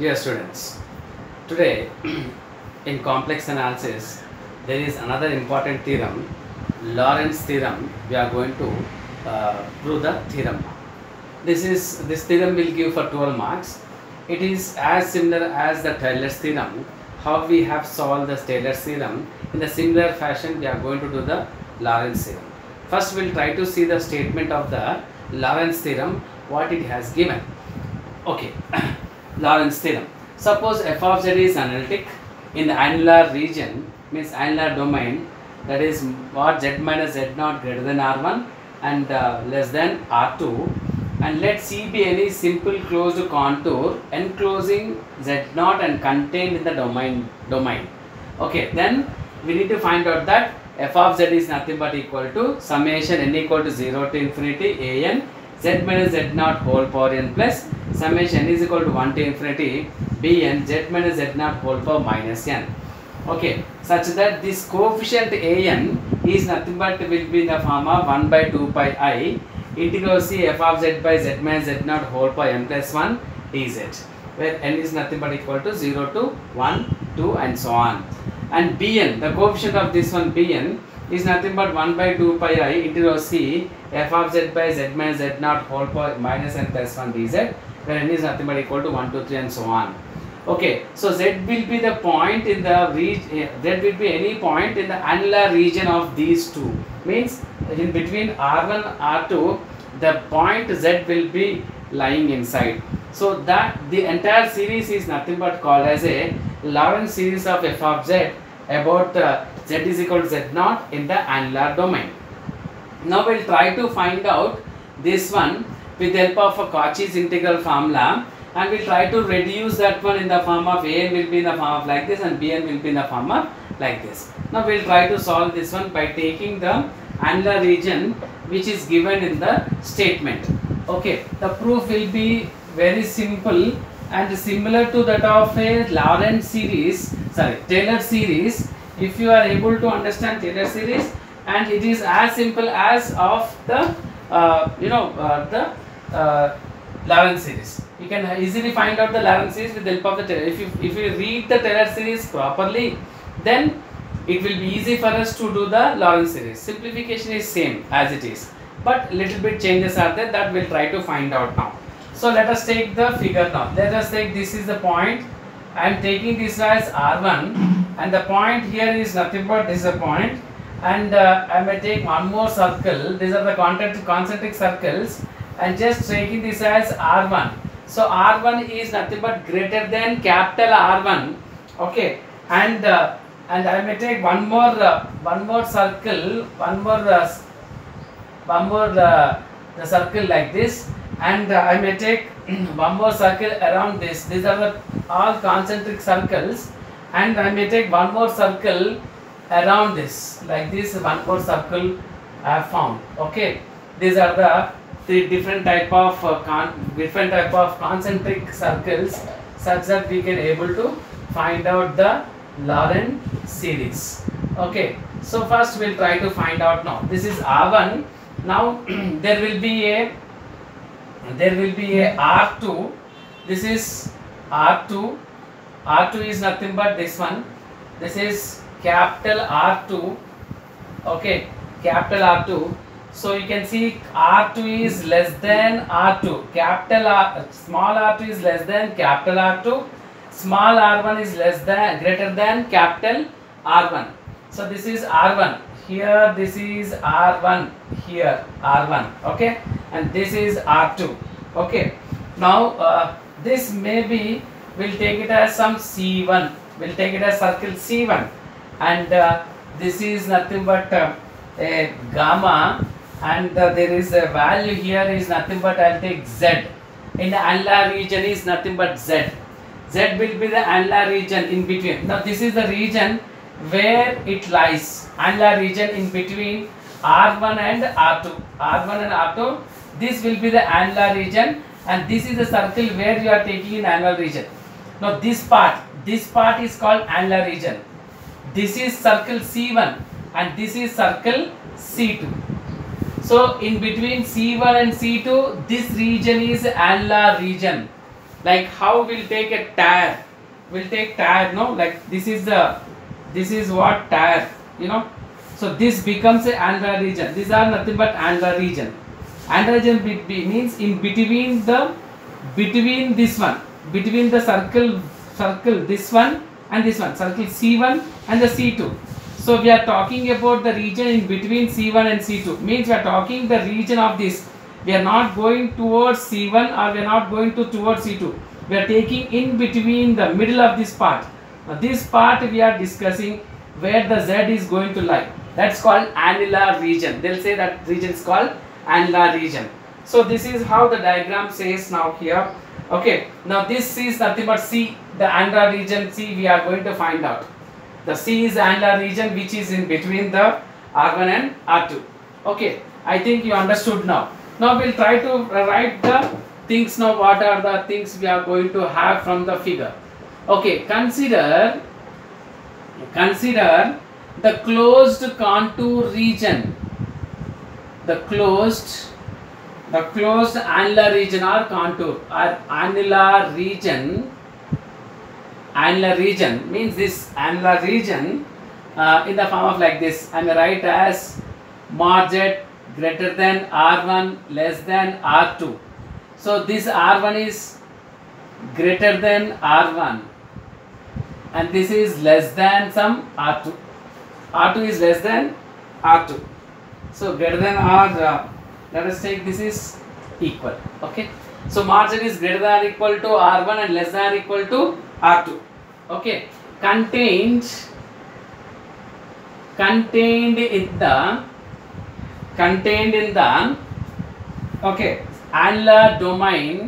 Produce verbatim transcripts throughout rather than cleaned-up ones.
Dear students, today in complex analysis there is another important theorem, Lorentz theorem. We are going to uh, prove the theorem. This is this theorem will give for twelve marks. It is as similar as the Taylor's theorem. How we have solved the Taylor's theorem, in the similar fashion we are going to do the Lorentz theorem. First we will try to see the statement of the Lorentz theorem, what it has given. Okay. Lorentz theorem. Suppose f of z is analytic in the annular region, means annular domain, that is what z minus z naught greater than r one and uh, less than r two, and let C be any simple closed contour enclosing z naught and contained in the domain domain. Okay, then we need to find out that f of z is nothing but equal to summation n equal to zero to infinity a n z minus z naught whole power n plus summation n is equal to one to infinity bn z minus z naught whole power minus n. Okay, such that this coefficient an is nothing but will be in the form of one by two pi I integral c f of z by z minus z naught whole power n plus one dz, where n is nothing but equal to zero to one, two and so on. And bn, the coefficient of this one bn is nothing but one by two pi I integral c f of z by z minus z naught whole power minus n plus one dz, where n is nothing but equal to one, two, three and so on. Okay, so z will be the point in the region, z will be any point in the annular region of these two, means in between r one r two the point z will be lying inside. So that the entire series is nothing but called as a Lorentz series of f of z about uh, z is equal to z naught in the annular domain. Now we will try to find out this one with the help of a Cauchy's integral formula, and we will try to reduce that one in the form of a n will be in the form of like this and bn will be in the form of like this. Now we will try to solve this one by taking the annular region which is given in the statement. Okay, the proof will be very simple and similar to that of a Lorentz series, sorry, Taylor series. If you are able to understand Taylor series, and it is as simple as of the uh, you know uh, the uh, Lorentz series. You can easily find out the Lorentz series with the help of the Taylor. If you if you read the Taylor series properly, then it will be easy for us to do the Lorentz series. Simplification is same as it is, but little bit changes are there that we'll try to find out now. So let us take the figure now. Let us take this is the point. I am taking this as r one, and the point here is nothing but this is a point, and uh, I may take one more circle. These are the concentric concentric circles, and just taking this as r one. So r one is nothing but greater than capital R one. Okay, and uh, and I may take one more uh, one more circle, one more uh, one more uh, the circle like this, and uh, I may take one more circle around this. These are the all concentric circles, and I may take one more circle around this like this. One more circle I have found. Okay, these are the three different type of uh, con different type of concentric circles, such that we can able to find out the Lorentz series. Okay, so first we'll try to find out now. This is r one. Now there will be a there will be a r two. This is r two. r two is nothing but this one. This is capital R two. Okay, capital R two. So you can see r two is less than r two. Capital R, small r two is less than capital R two. Small r one is less than greater than capital R one. So this is r one. Here this is r one. Here r one. Okay, and this is r two. Okay. Now uh, this maybe we'll take it as some C one. We'll take it as circle C one, and uh, this is nothing but uh, a gamma, and uh, there is a value here is nothing but I'll take z. In the annular region is nothing but z. Z will be the annular region in between. Now this is the region where it lies. Annular region in between R one and R two. R one and R two. This will be the annular region, and this is the circle where you are taking in annular region. Now this part, this part is called annular region. This is circle C one, and this is circle C two. So in between C one and C two, this region is annular region. Like how we'll take a tire, we'll take tire, no, like this is the, this is what tire, you know. So this becomes a annular region. These are nothing but annular region. Annular region be, be means in between the, between this one, between the circle, circle this one and this one, circle C one and the C two. So we are talking about the region in between C one and C two, means we are talking the region of this. We are not going towards C one or we are not going to towards C two. We are taking in between the middle of this part. Now this part we are discussing where the Z is going to lie. That's called annular region. They'll say that region is called annular region. So this is how the diagram says now here. Okay, now this is nothing but C, the annular region C we are going to find out. The C is annular region which is in between the R one and R two. Okay, I think you understood now. Now we'll try to write the things now. What are the things we are going to have from the figure? Okay, consider, consider the closed contour region. The closed, the closed annular region or contour or annular region. Annular region means this annular region uh, in the form of like this. I may write as mod Z greater than R one less than R two. So this R one is greater than R one and this is less than some R two. R two is less than R two. So greater than R, uh, let us take this is equal. Okay. So mod Z is greater than or equal to R one and less than or equal to R two. Okay. Contained, contained in the, contained in the, okay, annular domain,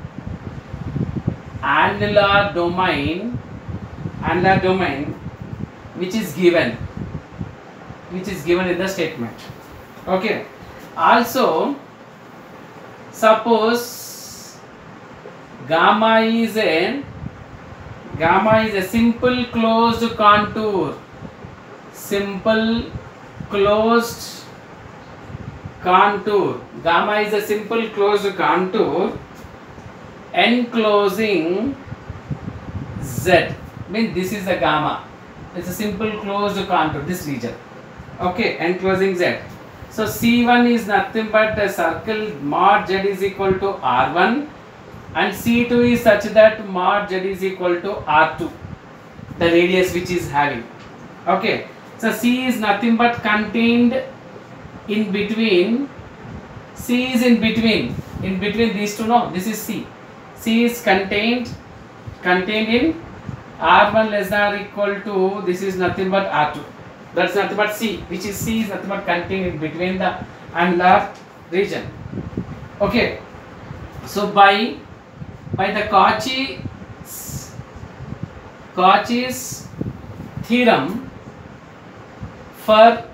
annular domain, annular domain which is given, which is given in the statement. Okay. Also, suppose gamma is a, gamma is a simple closed contour, simple closed contour. Gamma is a simple closed contour enclosing Z. Means this is the gamma. It's a simple closed contour, this region. Okay, enclosing Z. So C one is nothing but a circle mod Z is equal to R one and C two is such that mod Z is equal to R two, the radius which is having. Okay, so C is nothing but contained in between, C is in between, in between these two, no, this is C. C is contained, contained in R one less than or equal to, this is nothing but R two. That's nothing but C, which is C is nothing but contained in between the annular region. Okay, so by by the Cauchy's Cauchy's theorem for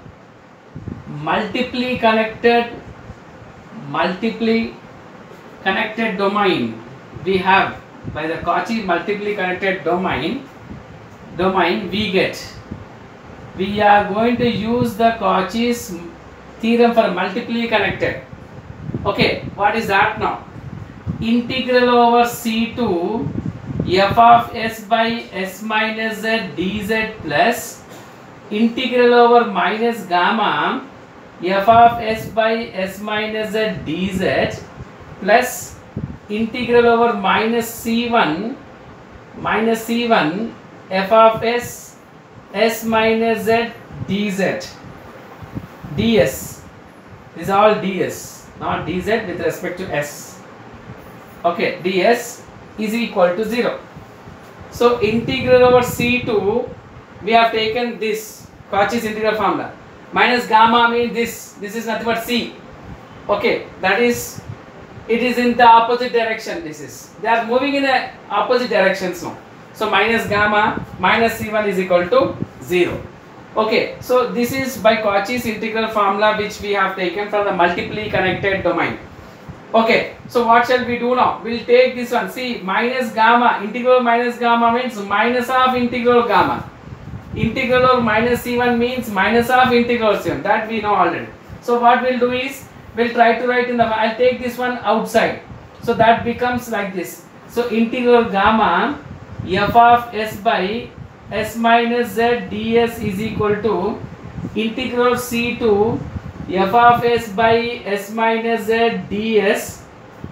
multiply connected multiply connected domain, we have by the Cauchy multiply connected domain domain we get, we are going to use the Cauchy's theorem for multiply connected. Okay, what is that now? Integral over C two f of s by s minus z dz plus integral over minus gamma f of s by s minus z dz plus integral over minus c one minus c one f of s s minus z dz ds. This is all ds, not dz with respect to s. Okay, ds is equal to zero. So integral over c two, we have taken this Cauchy's integral formula. Minus gamma means this, this is nothing but c. Okay, that is, it is in the opposite direction. This is, they are moving in the opposite directions now. So minus gamma minus c one is equal to zero. Okay, so this is by Cauchy's integral formula which we have taken from the multiply connected domain. Okay, so what shall we do now? We will take this one. See, minus gamma, integral minus gamma means minus of integral gamma. Integral or minus c one means minus of integral c one. That we know already. So what we will do is, we will try to write in the, I will take this one outside. So that becomes like this. So integral gamma f of s by s minus z ds is equal to integral c to f of s by s minus z ds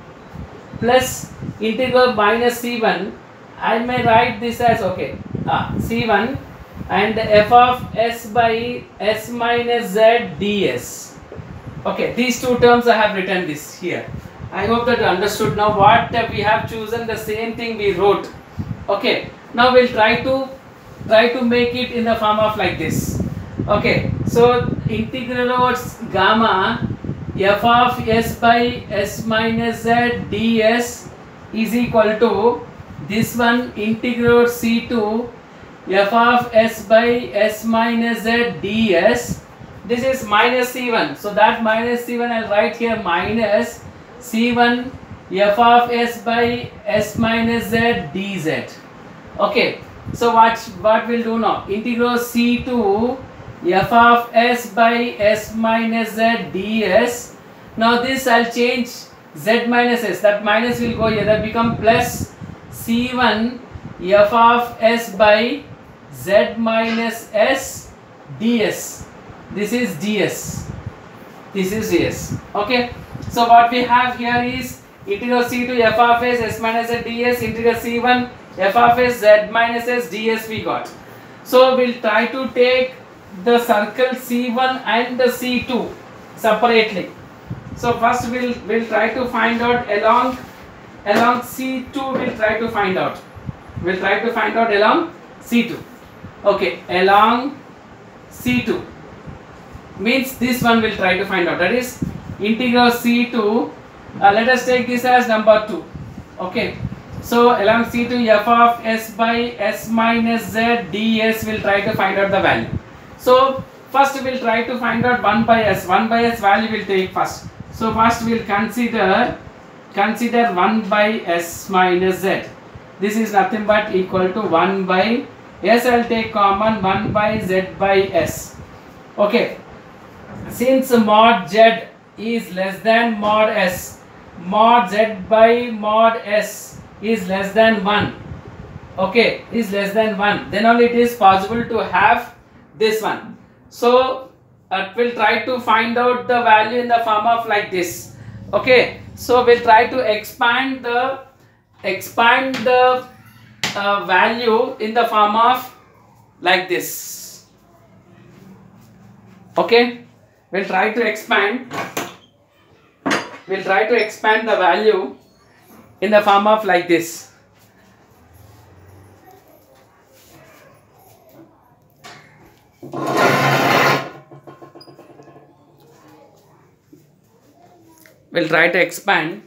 plus integral minus c one. I may write this as okay ah, c one and f of s by s minus z ds. Okay, these two terms I have written this here. I hope that you understood now what we have chosen, the same thing we wrote. Okay, now we'll try to try to make it in the form of like this. Okay, so integral over gamma f of s by s minus z ds is equal to this one integral c to f of s by s minus z ds. This is minus c one, so that minus c one I'll write here minus c one f of s by s minus z dz. Okay, so what what we'll do now? Integral c to f of s by s minus z ds. Now this I'll change z minus s. That minus will go here. That become plus c one f of s by z minus s ds. This is ds. This is ds. Okay. So what we have here is integral c to f of s s minus z ds, integral c one f of s z minus s ds we got. So we'll try to take the circle c one and the c two separately. So first we'll we'll try to find out along along c two. We'll try to find out. We'll try to find out along c two. Okay, along c two means this one we'll try to find out. That is integral c two. Uh, let us take this as number two. Okay, so along c two f of s by s minus z ds we'll try to find out the value. So first we'll try to find out one by s. one by s value we'll take first. So first we'll consider consider one by s minus z. This is nothing but equal to one by s. I'll take common one by z by s. Okay, since mod z is less than mod s, mod z by mod s is less than one. Okay, is less than one, then only it is possible to have this one. So uh, we'll try to find out the value in the form of like this. Okay, so we'll try to expand the expand the uh, value in the form of like this. Okay, we'll try to expand we'll try to expand the value in the form of like this. We'll try to expand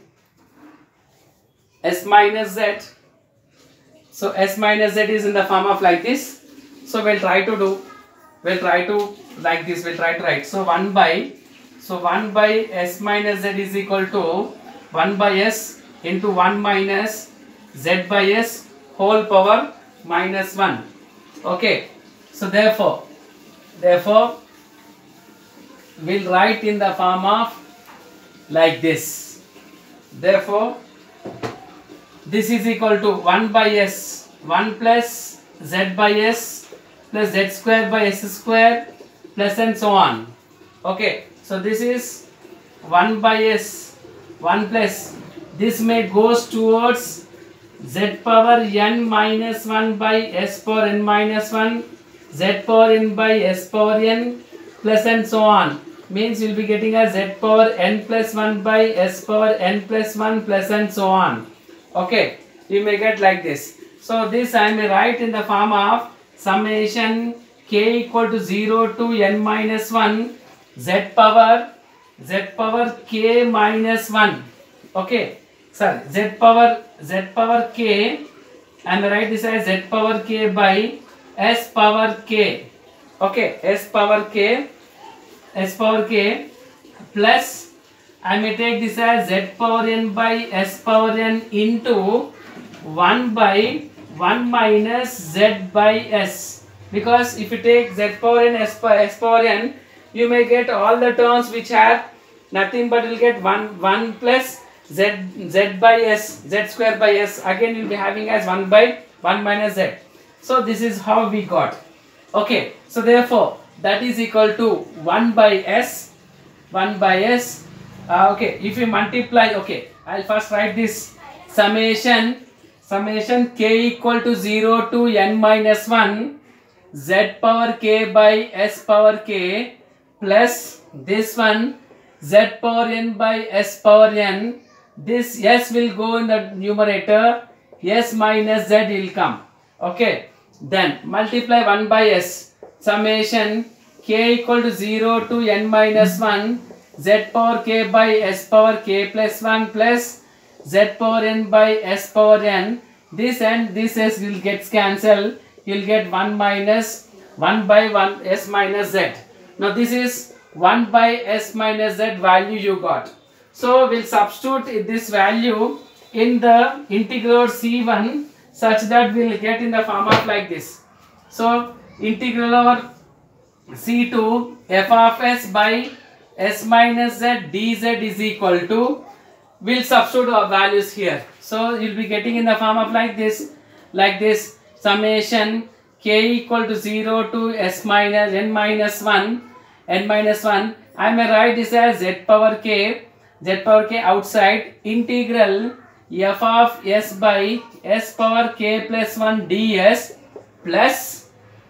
s minus z. So s minus z is in the form of like this. So we'll try to do we'll try to like this. We'll try to write. So one by so one by s minus z is equal to one by s into one minus z by s whole power minus one. Okay. So therefore therefore we'll write in the form of like this. Therefore this is equal to one by s, one plus z by s plus z square by s square plus and so on. Okay, so this is one by s, one plus this may goes towards z power n minus one by s power n minus one, z power n by s power n plus and so on. Means you will be getting a z power n plus one by s power n plus one plus and so on. Okay, you may get like this. So this I may write in the form of summation k equal to zero to n minus one z power z power k minus one. Okay, sorry, z power z power k. I may write this as z power k by s power k. Okay, s power k. S power k plus I may take this as z power n by s power n into one by one minus z by s, because if you take z power n s power, s power n, you may get all the terms which have nothing but will get one one plus z z by s, z square by s, again we'll be having as one by one minus z. So this is how we got. Okay, so therefore that is equal to one by s, one by s. Uh, okay, if you multiply, okay, I'll first write this summation, summation k equal to zero to n minus one, z power k by s power k, plus this one z power n by s power n. This s will go in the numerator, s minus z will come. Okay, then multiply one by s, summation k equal to zero to n minus one, z power k by s power k plus one plus z power n by s power n. This and this s will get cancelled. You will get one minus one by one s minus z. Now this is one by s minus z value you got. So we'll substitute this value in the integral c one such that we'll get in the form of like this. So integral over c two f of s by s minus z dz is equal to, we'll substitute our values here. So you'll be getting in the form of like this, like this, summation k equal to zero to s minus n minus one, n minus one. I may write this as z power k, z power k outside, integral f of s by s power k plus one ds plus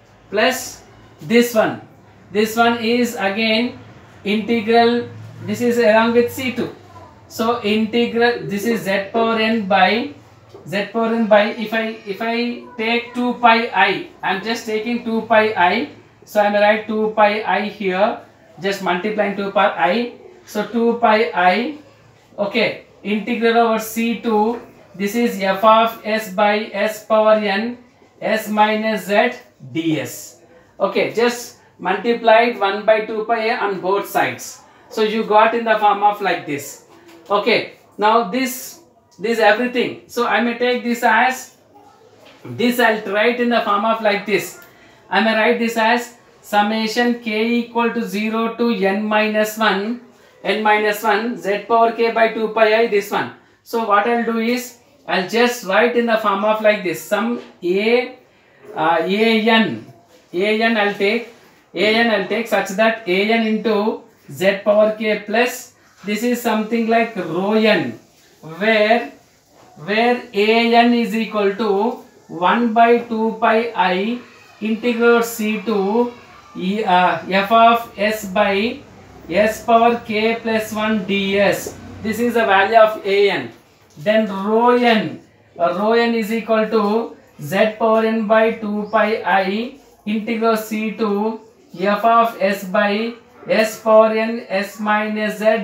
plus this one. This one is again integral, this is along with c two. So integral, this is z power n by z power n by, if I if I take two pi I, I am just taking two pi I. So I may write two pi I here, just multiplying two pi I. So two pi I, okay, integral over c two, this is f of s by s power n, s minus z ds. Okay, just multiplied one by two pi a on both sides. So you got in the form of like this. Okay, now this, this everything. So I may take this as, this I'll write in the form of like this. I may write this as summation k equal to zero to n minus one, n minus one, z power k by two pi I, this one. So what I'll do is, I'll just write in the form of like this, some a, uh, an, an I'll take, an I'll take such that an into z power k plus, this is something like rho n, where, where an is equal to one by two pi I integral c two uh, f of s by s power k plus one ds. This is the value of an. Then rho n, uh, rho n is equal to z power n by two pi I integral c two f of s by s power n s minus z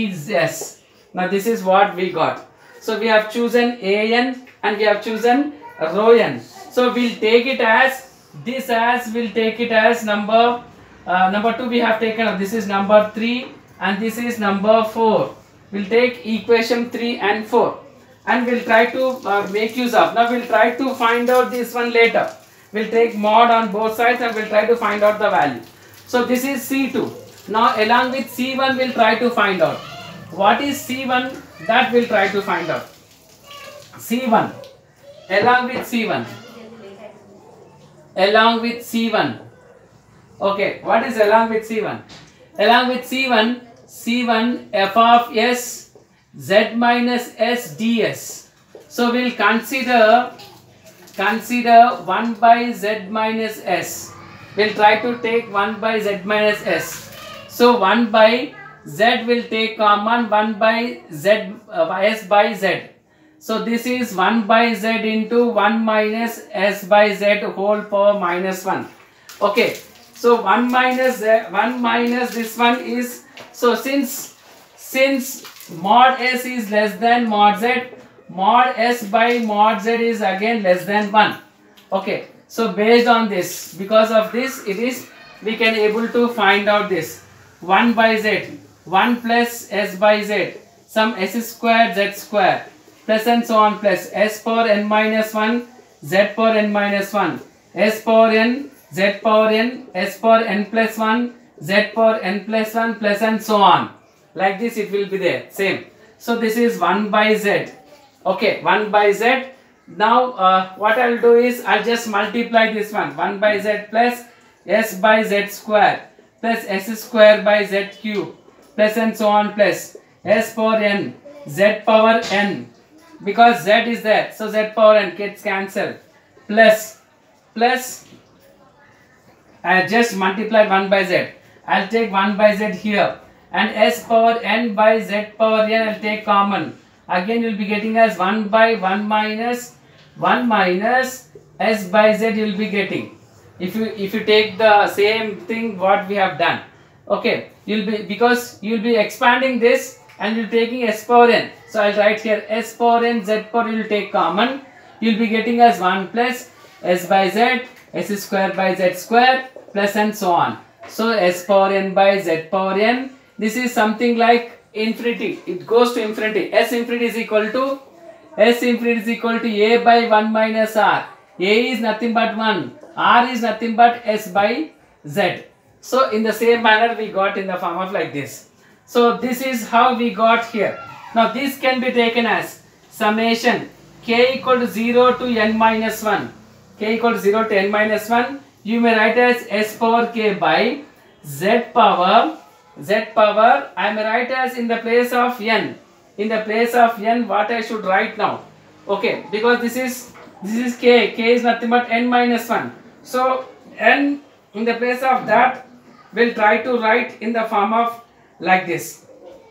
ds. Now this is what we got. So we have chosen an and we have chosen rho n. So we'll take it as this, as we'll take it as number uh, number two we have taken. This is number three and this is number four. We'll take equation three and four and we'll try to uh, make use of. Now we'll try to find out this one later. We'll take mod on both sides and we'll try to find out the value. So this is c two. Now along with c one we'll try to find out. What is c one? That we'll try to find out. c one. Along with c one. Along with c one. Okay, what is along with c one? Along with c one, c one f of s z minus s ds. So we'll consider consider one by z minus s. We'll try to take one by z minus s. So one by z will take common one by z uh, s by z. So this is one by z into one minus s by z whole power minus one. Okay. So one minus z, one minus this one is, so since since mod s is less than mod z, mod s by mod z is again less than one. Okay. So based on this, because of this, it is, we can able to find out this one by z, one plus s by z, some s square z square plus and so on, plus s power n minus one, z power n minus one, s power n, z power n, s power n plus one, z power n plus one, plus and so on. Like this it will be there, same. So this is one by z. Okay, one by z. Now uh, what I'll do is I'll just multiply this one. one by z plus s by z square plus s square by z cube plus and so on plus s power n z power n, because z is there, so z power n gets cancelled, plus plus I just multiply one by z. I'll take one by z here, and s power n by z power n I'll take common. Again you'll be getting as one by one minus one minus s by z you'll be getting. If you if you take the same thing what we have done, okay, you'll be, because you'll be expanding this and you're taking s power n. So I'll write here s power n, z power you'll take common. You'll be getting as one plus s by z, s square by z square plus and so on. So s power n by z power n. This is something like infinity. It goes to infinity. S infinity is equal to S infinity is equal to a by one minus r. A is nothing but one. R is nothing but s by z. So in the same manner we got in the form of like this. So this is how we got here. Now this can be taken as summation k equal to zero to n minus one. K equal to zero to n minus one. You may write as s power k by z power z power. I may write as in the place of n. In the place of n, what I should write now? Okay, because this is this is k. K is nothing but n minus one. So n in the place of that, we'll try to write in the form of like this: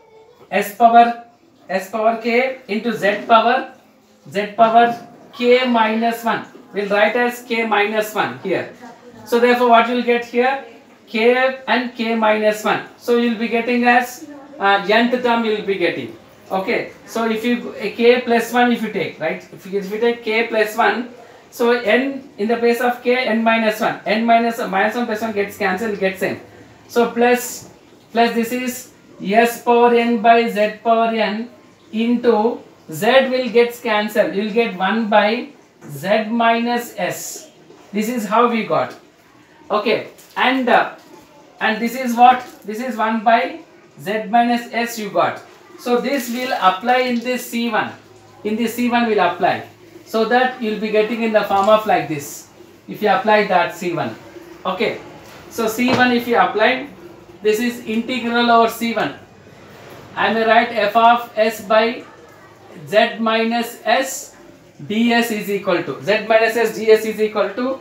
s power s power k into z power z power k minus one. We'll write as k minus one here. So therefore, what you'll get here? K and k minus one. So you'll be getting as uh, nth term you'll be getting. Okay, so if you uh, k plus one if you take, right, if you, if you take k plus one, so n in the place of k, n minus one, n minus uh, minus one plus one gets cancelled, gets n. So plus plus this is s power n by z power n into z will gets cancelled. You will get one by z minus s. This is how we got. Okay, and uh, and this is what? This is one by z minus s you got. So this will apply in this C one. In this C one will apply. So that you will be getting in the form of like this. If you apply that C one. Okay. So C one if you apply, this is integral over C one. I may write f of s by z minus s ds is equal to z minus s ds is equal to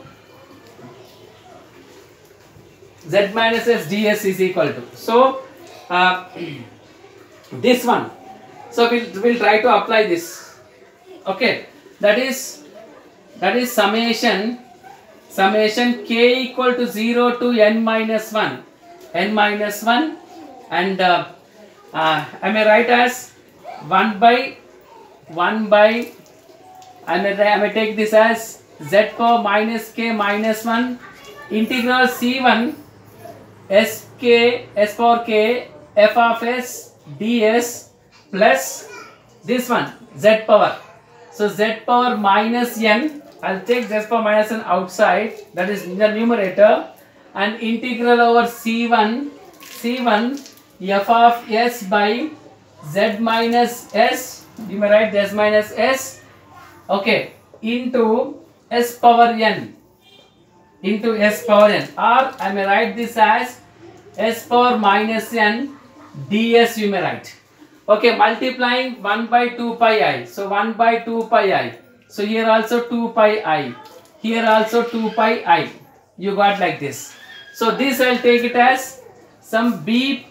z minus s ds is equal to. So uh, this one. So we'll, we'll try to apply this. Okay. That is that is summation summation k equal to zero to n minus one. N minus one, and uh, uh, I may write as one by one by I may, I may take this as z power minus k minus one integral C one s k s power k f of s ds plus this one z power. So z power minus n, I'll take z power minus n outside, that is in the numerator, and integral over C one C one f of s by z minus s, you may write z minus s, okay, into s power n, into s power n, or I may write this as s power minus n ds you may write. Okay, multiplying one by two pi I. So one by two pi I. So here also two pi I. Here also two pi I. You got like this. So this I'll take it as some b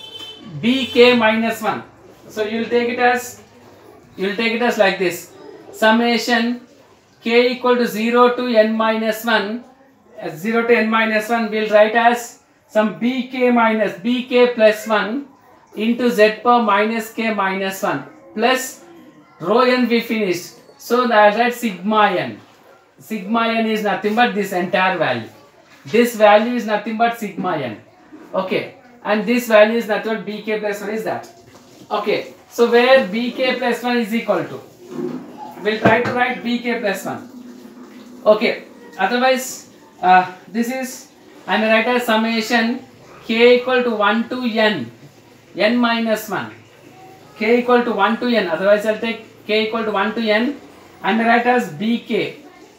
bk minus one. So you'll take it as you'll take it as like this. Summation k equal to zero to n minus one. As zero to n minus one we'll write as some bk minus bk plus one into z power minus k minus one plus rho n we finished. So that that sigma n. Sigma n is nothing but this entire value. This value is nothing but sigma n. Okay. And this value is nothing but bk plus one is that. Okay. So where bk plus one is equal to. We'll try to write bk plus one. Okay. Otherwise, uh, this is, I may write as summation k equal to one to n. n minus one. k equal to one to n, otherwise I'll take k equal to one to n and write as bk,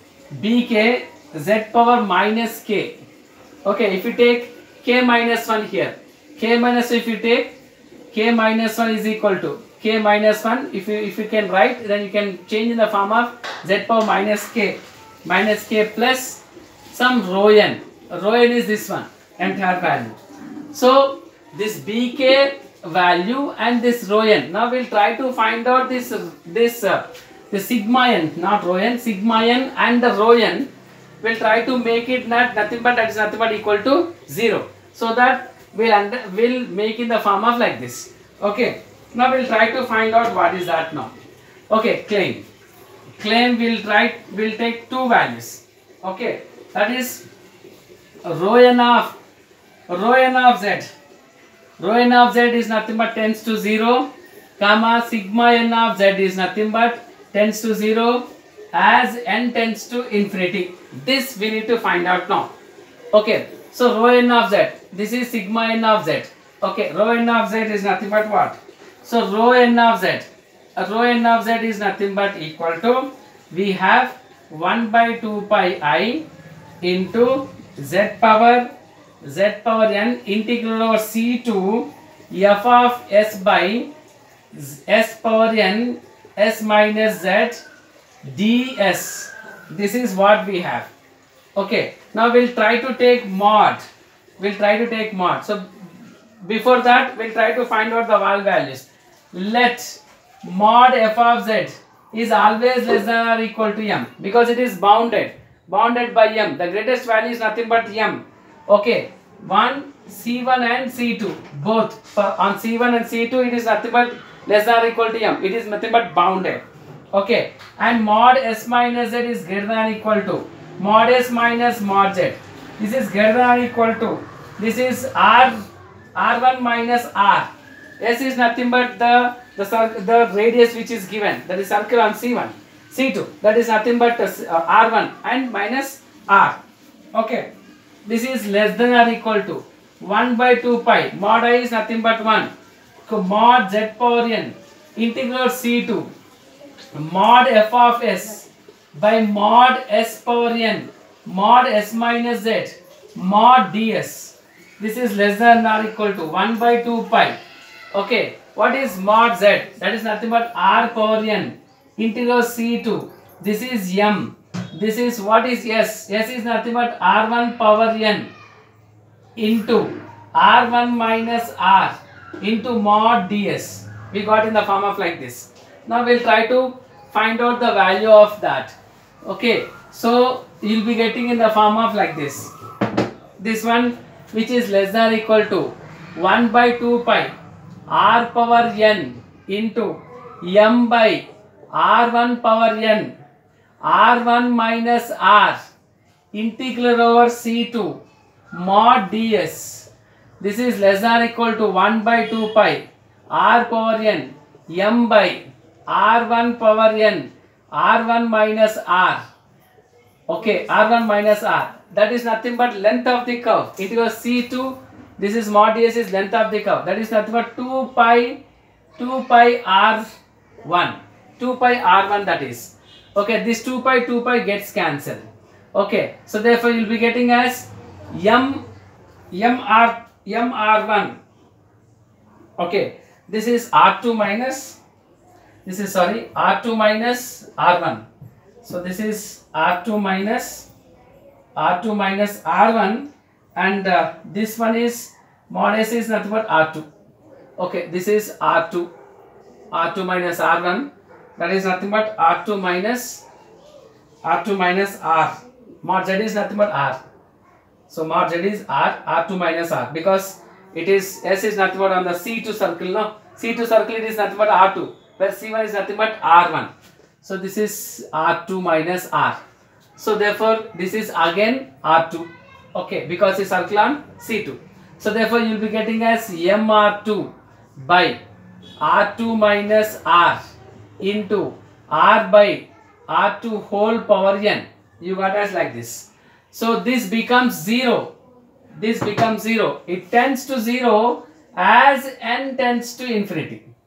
bk z power minus k. Okay, if you take k minus one here, k minus if you take k minus one is equal to k minus one, if you if you can write, then you can change in the form of z power minus k, minus k plus some rho n. Rho n is this one, entire value. So this bk value and this rho n. Now we'll try to find out this this uh, the sigma n, not rho n, sigma n and the rho n. We'll try to make it not nothing but that is nothing but equal to zero. So that we'll under, we'll make in the form of like this. Okay. Now we'll try to find out what is that now. Okay, claim. Claim we'll try we'll take two values. Okay, that is rho n of rho n of z. Rho n of z is nothing but tends to zero, comma sigma n of z is nothing but tends to zero as n tends to infinity. This we need to find out now. Okay, so rho n of z, this is sigma n of z. Okay, rho n of z is nothing but what? So rho n of z, uh, rho n of z is nothing but equal to, we have one by two pi I into z power z power n integral over c to f of s by s power n s minus z ds. This is what we have. Okay, now we'll try to take mod. We'll try to take mod. So before that, we'll try to find out the val values. Let mod f of z is always less than or equal to m, because it is bounded, bounded by m. The greatest value is nothing but m. Okay, one c one and c two, both for on c one and c two it is nothing but less than or equal to m. It is nothing but bounded. Okay, and mod s minus z is greater than or equal to mod s minus mod z. This is greater than or equal to, this is r r one minus r. S is nothing but the the the radius which is given, that is circle on c one, c two, that is nothing but uh, r one and minus r. Okay, this is less than or equal to one by two pi, mod I is nothing but one, so mod z power n integral c two mod f of s by mod s power n mod s minus z mod ds. This is less than or equal to one by two pi. Okay, what is mod z? That is nothing but r power n integral c two. This is m. This is what is s? S is nothing but r one power n into r one minus r into mod ds. We got in the form of like this. Now we'll try to find out the value of that. Okay, so you'll be getting in the form of like this. This one which is less than or equal to one by two pi r power n into m by r one power n r one minus r integral over c two mod ds. This is less than or equal to one by two pi r power n m by r one power n r one minus r. Okay, r one minus r, that is nothing but length of the curve. It was c two. This is mod ds is length of the curve. That is nothing but two pi two pi r one, two pi r one, that is. Okay, this two pi two pi gets cancelled. Okay, so therefore you will be getting as m m r m r one. Okay, this is r two minus, this is sorry r two minus r one. So this is r two minus r two minus r one, and uh, this one is mod s is nothing but r two. Okay, this is r two, r two minus r one, that is nothing but r two minus r two minus r. Mod z is nothing but r. So mod z is r, r two minus r, because it is s is nothing but on the c two circle. No, c two circle it is nothing but r two, where c one is nothing but r one. So this is r two minus r. So therefore this is again r two. Okay, because it's circle on c two. So therefore you will be getting as m r two by r two minus r into r by r two whole power n. You got as like this. So this becomes zero. This becomes zero. It tends to zero as n tends to infinity.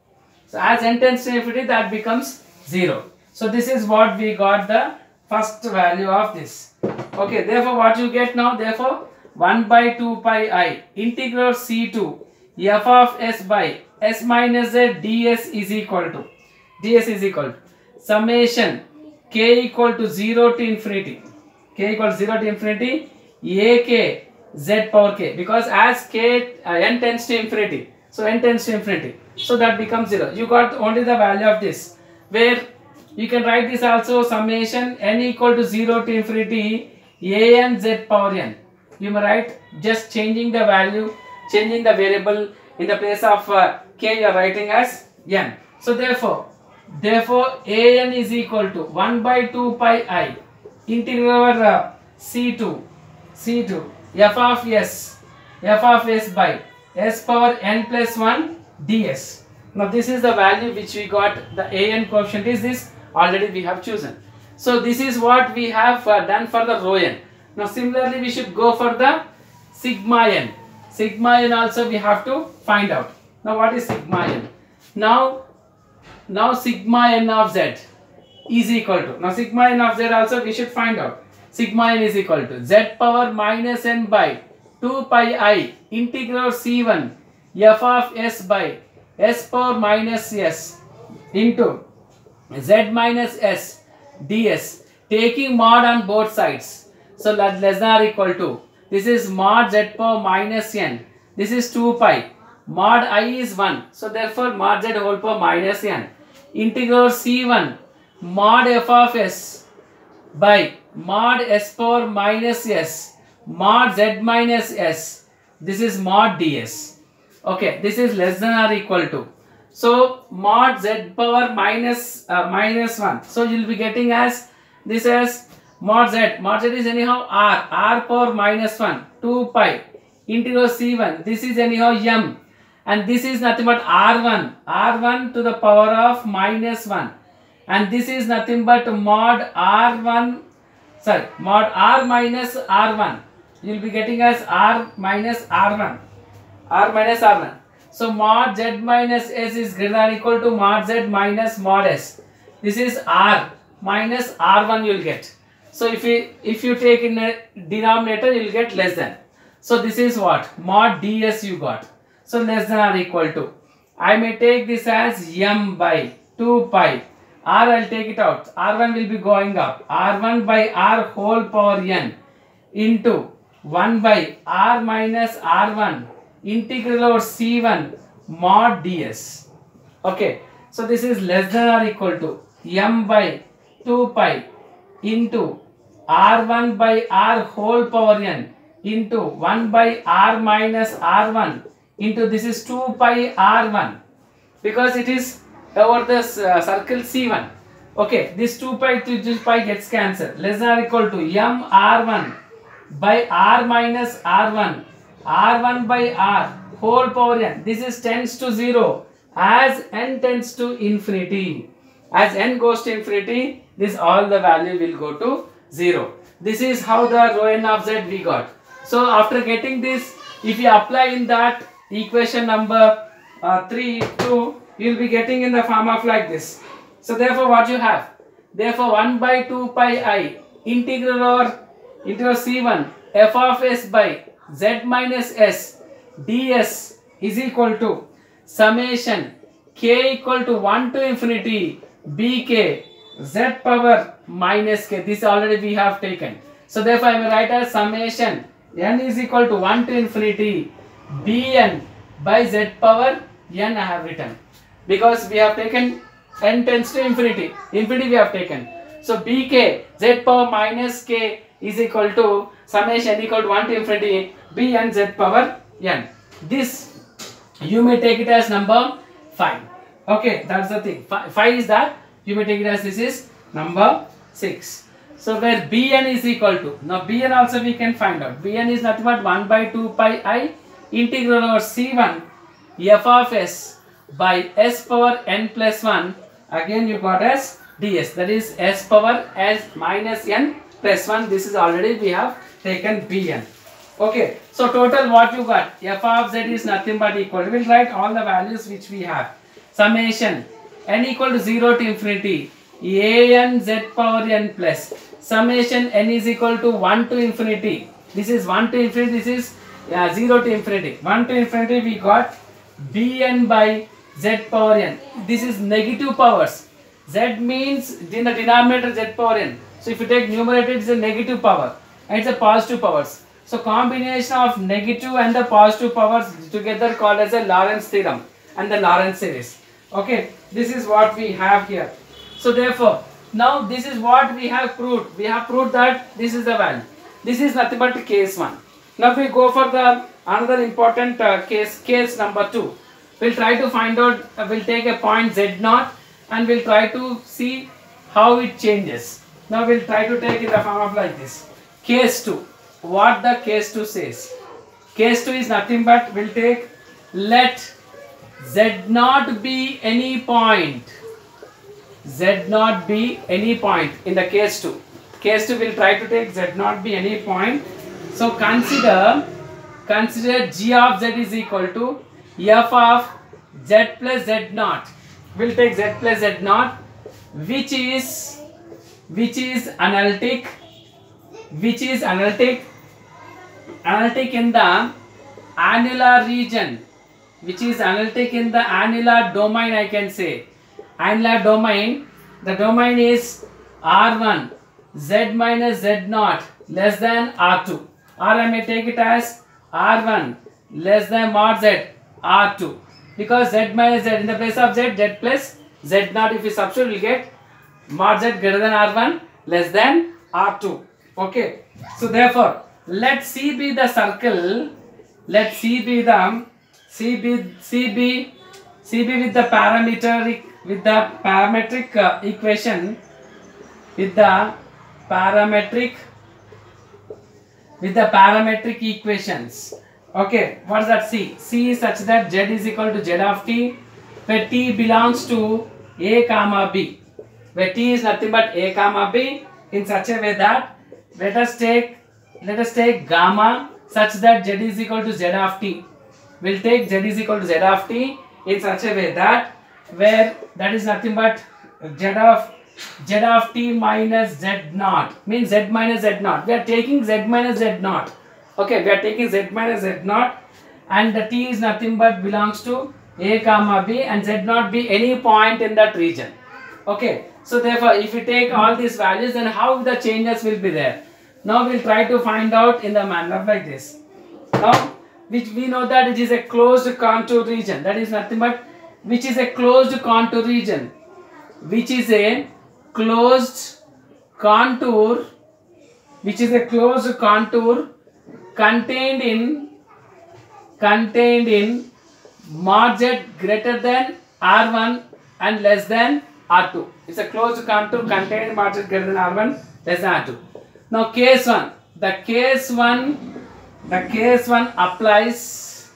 So as n tends to infinity, that becomes zero. So this is what we got the first value of this. Okay, therefore what you get now, therefore one by two pi I integral c to f of s by s minus z ds is equal to, ds is equal to summation k equal to zero to infinity, k equal to zero to infinity ak z power k, because as k uh, n tends to infinity, so n tends to infinity, so that becomes zero. You got only the value of this, where you can write this also, summation n equal to zero to infinity a n z power n. You may write just changing the value, changing the variable, in the place of uh, k you are writing as n. So therefore, therefore a n is equal to one by two pi I integral uh, c to c to f of s, f of s by s power n plus one ds. Now this is the value which we got. The a n coefficient is this, already we have chosen. So this is what we have uh, done for the rho n. Now similarly we should go for the sigma n. Sigma n also we have to find out. Now what is sigma n? Now, now sigma n of z is equal to, now sigma n of z also we should find out. Sigma n is equal to z power minus n by two pi I integral c one f of s by s power minus s into z minus s ds, taking mod on both sides. So less than or equal to, this is mod z power minus n, this is two pi, mod I is one, so therefore mod z whole power minus n integral c one mod f of s by mod s power minus s mod z minus s, this is mod ds. Okay, this is less than or equal to, so mod z power minus uh, minus one, so you will be getting as this as mod z, mod z is anyhow r, r power minus one, two pi integral c one, this is anyhow m, and this is nothing but r one, r one to the power of minus one, and this is nothing but mod r one, sorry, mod r minus r one, you will be getting as r minus r one, r minus r one. So mod z minus s is greater than or equal to mod z minus mod s, this is r minus r one you will get. So if you if you take in a denominator, you will get less than. So this is what mod ds you got. So less than or equal to, I may take this as m by two pi, r I will take it out, r one will be going up, r one by r whole power n into one by r minus r one integral over c one mod ds. Okay, so this is less than or equal to m by two pi into r one by r whole power n into one by r minus r one into, this is two pi r one, because it is over this uh, circle c one. Okay, this two pi to this pi gets cancelled, less than or equal to m r one by r minus r one, r one by r whole power n, this is tends to zero as n tends to infinity. As n goes to infinity, this all the value will go to zero. This is how the rho n of z we got. So after getting this, if you apply in that equation number uh, three, two, you will be getting in the form of like this. So therefore what you have? Therefore one by two pi I integral or integral c one f of s by z minus s ds is equal to summation k equal to one to infinity bk z power minus k. This already we have taken. So therefore I will write as summation n is equal to one to infinity bn by z power n I have written, because we have taken n tends to infinity, infinity we have taken. So bk z power minus k is equal to summation n equal to one to infinity bn z power n. This you may take it as number five. Okay, that's the thing. five is that, you may take it as this is number six. So where bn is equal to, now bn also we can find out. Bn is nothing but one by two pi I integral over c one f of s by s power n plus one, again you got as ds, that is s power s minus n plus one. This is already we have taken bn. Okay, so total what you got, f of z is nothing but equal, we will write all the values which we have. summation n equal to zero to infinity an z power n plus summation n is equal to one to infinity. This is one to infinity, this is uh, zero to infinity. one to infinity we got bn by z power n. This is negative powers. Z means in the denominator z power n. So if you take numerator, it is a negative power and it's a positive powers. So combination of negative and the positive powers together called as a Lorentz theorem and the Lorentz series. Okay, this is what we have here. So therefore, now this is what we have proved. We have proved that this is the value. This is nothing but case one. Now we go for the another important uh, case, case number two. We'll try to find out, uh, we'll take a point z naught and we'll try to see how it changes. Now we'll try to take in the form of like this. Case two. What the case two says. Case two is nothing but we'll take let z naught be any point. Z naught be any point in the case two. Case two will try to take z naught be any point. So consider consider g of z is equal to f of z plus z naught. We'll take z plus z naught, which is which is analytic, which is analytic, analytic in the annular region, which is analytic in the annular domain. I can say annular domain. The domain is R one z minus z naught less than R two, or I may take it as R one less than mod z R two, because z minus z in the place of z, z plus z naught, if you substitute, you get mod z greater than R one less than R two. Okay, so therefore let C be the circle, let C be the C be C be C be with the parametric with the parametric uh, equation with the parametric with the parametric equations. Okay, what is that C? C is such that z is equal to z of t, where t belongs to a comma b, where t is nothing but a comma b, in such a way that let us take let us take gamma such that z is equal to z of t. We'll take z is equal to z of t in such a way that where that is nothing but z of z of t minus z naught, means z minus z naught. We are taking z minus z naught. Okay, we are taking z minus z naught, and the t is nothing but belongs to a comma b, and z naught be any point in that region. Okay, so therefore if we take all these values, then how the changes will be there. Now we'll try to find out in the manner like this. Now which we know that it is a closed contour region, that is nothing but which is a closed contour region, which is a closed contour, which is a closed contour contained in contained in mod z greater than R one and less than R two. It's a closed contour contained in mod z greater than R one less than R two. Now case one, the case one, the case one applies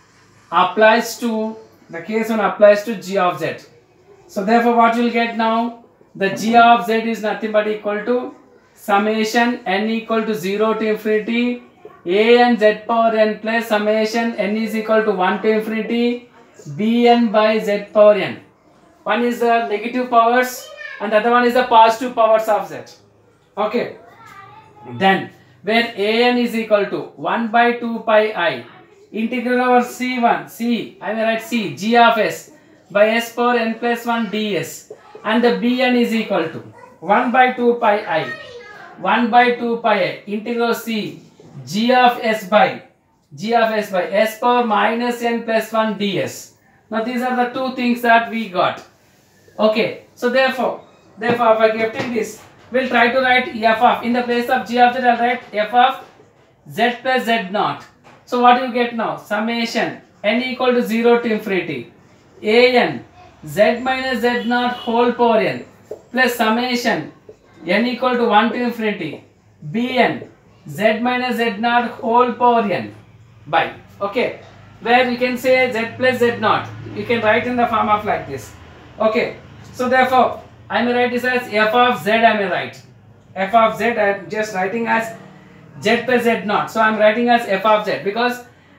applies to the case one applies to g of z. So therefore what you will get now, the g of z is nothing but equal to summation n equal to zero to infinity a n z power n plus summation n is equal to one to infinity bn by z power n. One is the negative powers and the other one is the positive powers of z. Okay, then where an is equal to one by two pi I integral over c one, c, I may write c, g of s by s power n plus one ds, and the bn is equal to one by two pi I, one by two pi I integral c, g of s by, g of s by s power minus n plus one ds. Now these are the two things that we got. Okay, so therefore, therefore if I getting this, we'll try to write f of, in the place of g of z, I'll write f of z plus z naught. So what do you get now? Summation n equal to zero to infinity an z minus z naught whole power n plus summation n equal to one to infinity bn z minus z naught whole power n by, okay, where you can say z plus z naught, you can write in the form of like this. Okay, so therefore I may write this as f of z, I may write f of z, I am just writing as z plus z naught. So I am writing as f of z because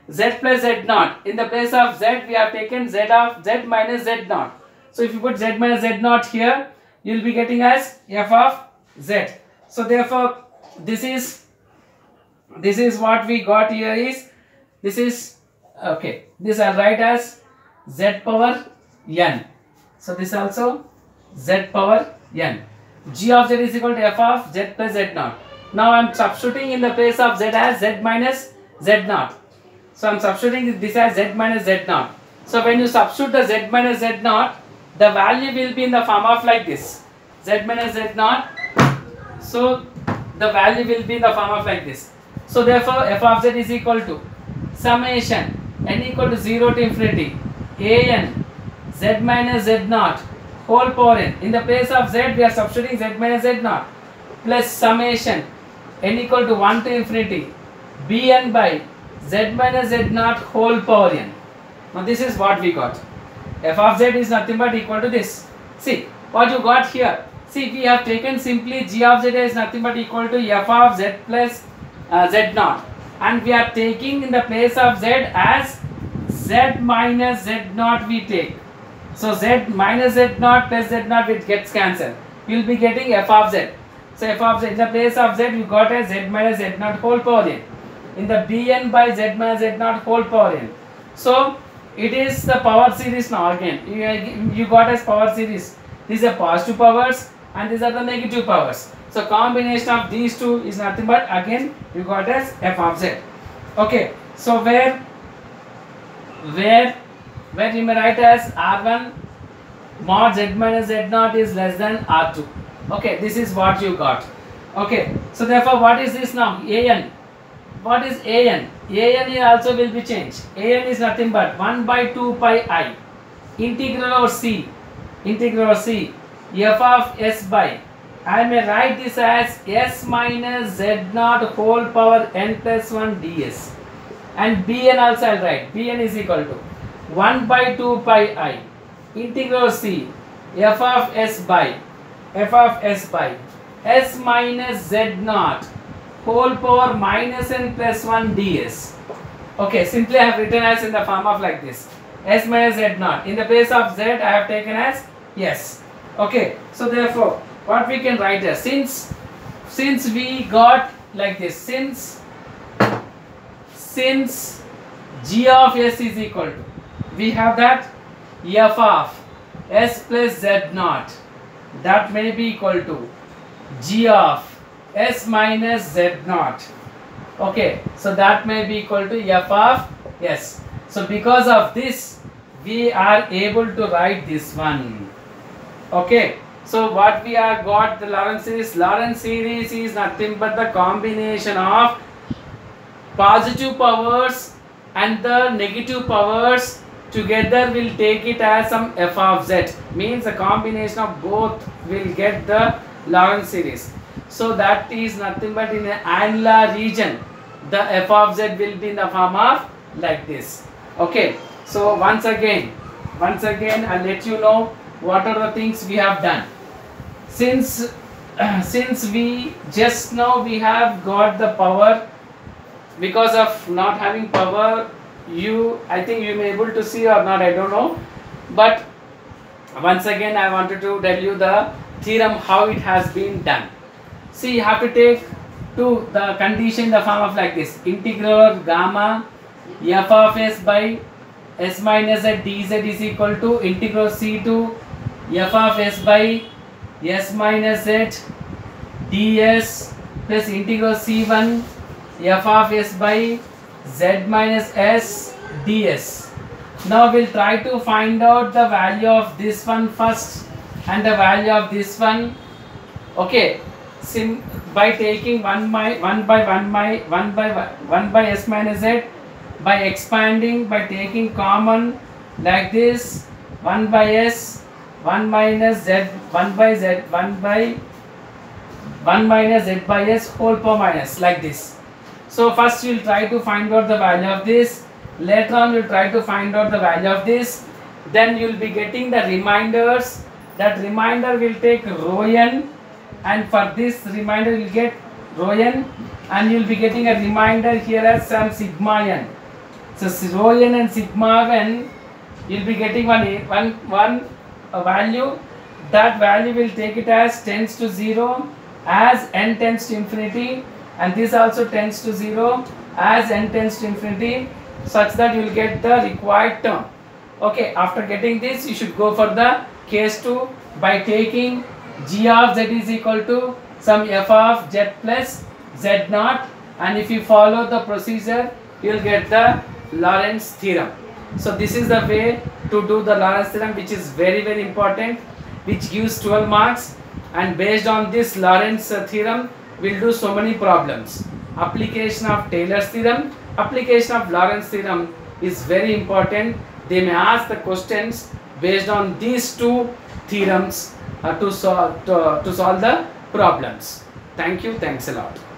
z plus z naught. In the place of z, we have taken z of z minus z naught. So if you put z minus z naught here, you will be getting as f of z. So therefore, this is this is what we got here is this is okay. This I'll write as z power n. So this also z power n. G of z is equal to f of z plus z naught. Now I am substituting in the place of z as z minus z naught. So I am substituting this as z minus z naught. So when you substitute the z minus z naught, the value will be in the form of like this, z minus z naught. So the value will be in the form of like this. So therefore f of z is equal to summation n equal to zero to infinity an z minus z naught whole power n. In the place of z, we are substituting z minus z naught plus summation n equal to one to infinity bn by z minus z naught whole power n. Now this is what we got. F of z is nothing but equal to this. See what you got here. See, we have taken simply g of z is nothing but equal to f of z plus uh, z naught, and we are taking in the place of z as z minus z naught we take. So z minus z naught plus z naught, which gets cancelled. You will be getting f of z. So f of z in the place of z you got as z minus z naught whole power n. In the bn by z minus z naught whole power n. So it is the power series now again. You, you got as power series. These are positive powers and these are the negative powers. So combination of these two is nothing but again you got as f of z. Okay. So where where where you may write as r one mod z minus z naught is less than r two. Okay, this is what you got. Okay, so therefore what is this now? An. What is an? An also will be changed. An is nothing but one by two pi I integral of c integral of c f of s by, I may write this as s minus z naught whole power n plus one ds, and bn also I will write. Bn is equal to one by two pi I integral of c f of s by f of s by s minus z naught whole power minus n plus one ds. Okay, simply I have written as in the form of like this, s minus z naught. In the place of z I have taken as s. Okay, so therefore what we can write as, since since we got like this, since since g of s is equal to, we have that f of s plus z naught, that may be equal to g of s minus z naught. Okay, so that may be equal to f of s. So because of this we are able to write this one. Okay, so what we have got, the Lorentz series. Lorentz series is nothing but the combination of positive powers and the negative powers together will take it as some f of z. Means the combination of both will get the Lorentz series. So that is nothing but in an annular region the f of z will be in the form of like this. Okay, so once again once again I'll let you know what are the things we have done. Since uh, since we just now we have got the power, because of not having power, you I think you may able to see or not, I don't know, but once again I wanted to tell you the theorem how it has been done. See, you have to take to the condition in the form of like this, integral gamma f of s by s minus z dz is equal to integral c to f of s by s minus z ds plus integral c one f of s by z minus s ds. Now we'll try to find out the value of this one first and the value of this one. Okay, sim by taking one by one by one by one by one by s minus z, by expanding, by taking common like this, one by s, one minus z, one by z, one by one minus z by s whole power minus like this. So first we will try to find out the value of this, later on we will try to find out the value of this, then you will be getting the reminders. That reminder will take rho n, and for this reminder you will get rho n, and you will be getting a reminder here as some sigma n. So rho n and sigma n, you'll be getting one one one a value. That value will take it as tends to zero as n tends to infinity, and this also tends to zero as n tends to infinity, such that you will get the required term. Okay, after getting this, you should go for the case two by taking g of z is equal to some f of z plus z naught, and if you follow the procedure, you will get the Lorentz theorem. So this is the way to do the Lorentz theorem, which is very very important, which gives twelve marks, and based on this Lorentz theorem, we'll do so many problems. Application of Taylor's theorem, application of Lorentz theorem is very important. They may ask the questions based on these two theorems uh, to, solve, to, to solve the problems. Thank you. Thanks a lot.